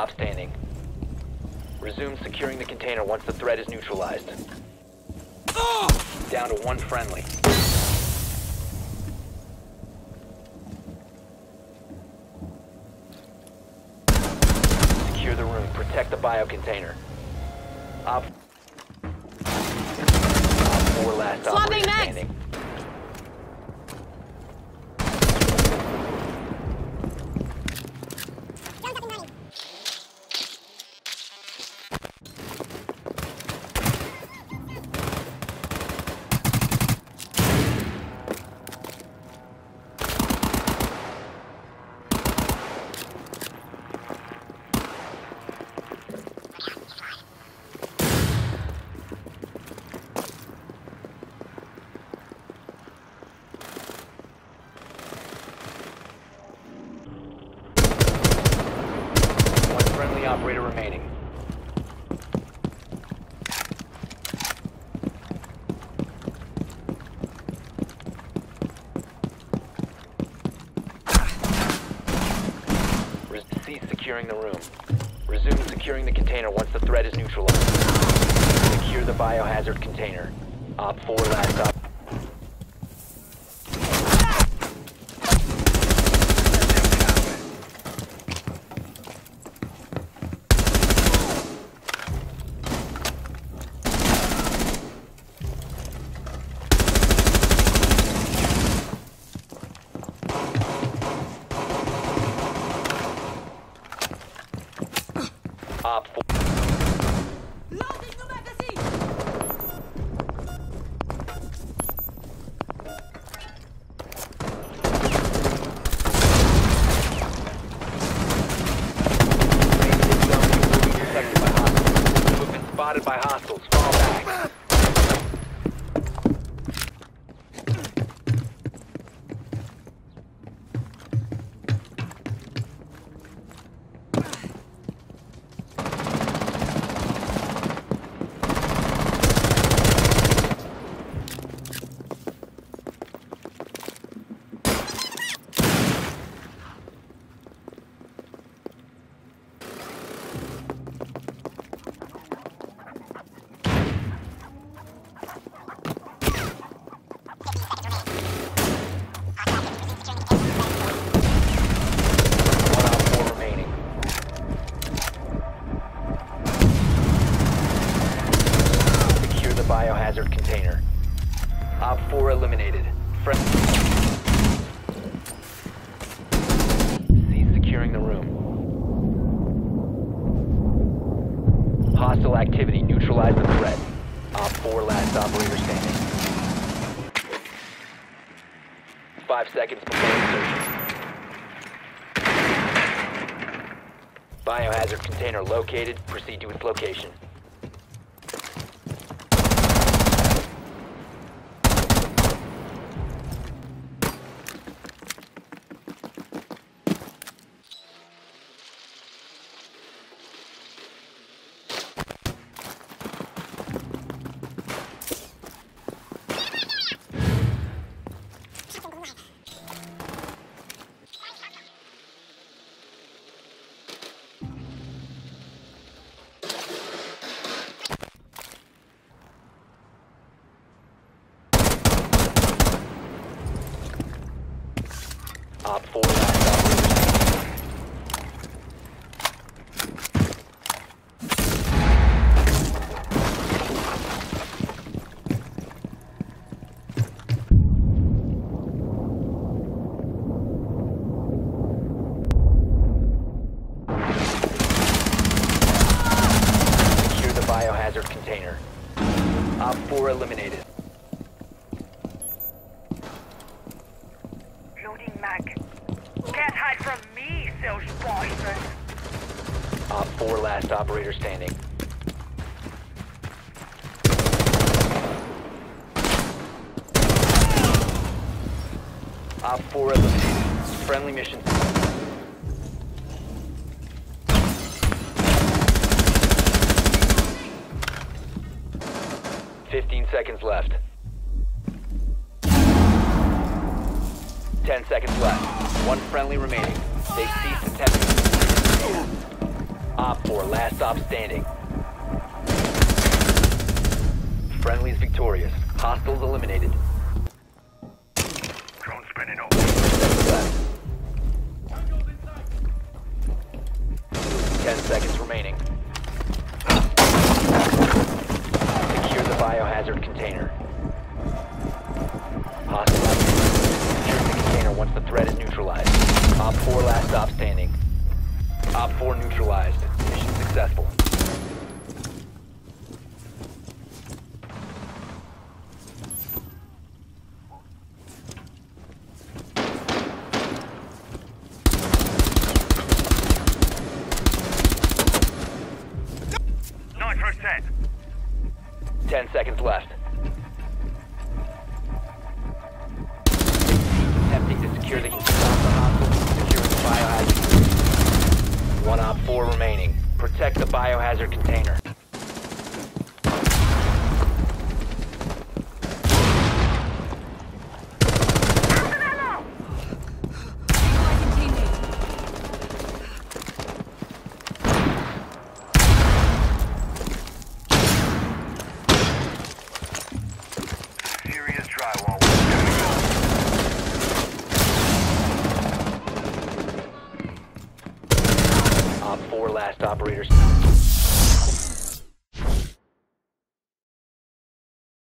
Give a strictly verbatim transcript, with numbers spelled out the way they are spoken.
stop standing. Resume securing the container once the threat is neutralized. Down to one friendly. Secure the room. Protect the bio container. Op, Op four last operator standing. Operator remaining. Cease securing the room. Resume securing the container once the threat is neutralized. Secure the biohazard container. Op four last op. Op four. Loading the magazine. Movement spotted by hostiles. Fall back. Biohazard container. Op four eliminated. Friend. Cease securing the room. Hostile activity. Neutralize the threat. Op four last operator standing. Five seconds before insertion. Biohazard container located. Proceed to its location. Op four last operator. Secure the biohazard container. Op four eliminated. Loading mag. Can't hide from me, Silge Boyson. Op four last operator standing. Op four eliminated. Friendly mission. Fifteen seconds left. Ten seconds left. One friendly remaining. They ceased attempting. Op four, last stop standing. Friendly's victorious. Hostiles eliminated. Drone spinning over. Seconds left. Ten seconds remaining. Secure the biohazard container. Hostile activity. Secure the container once the threat is neutralized. Op four, last stop standing. Op four neutralized. Mission successful. Nitro set. Ten seconds left. Attempting to secure the stop the hostile. Securing the biohazard. One op four remaining. Protect the biohazard container. Serious drywall. Op four, last operators.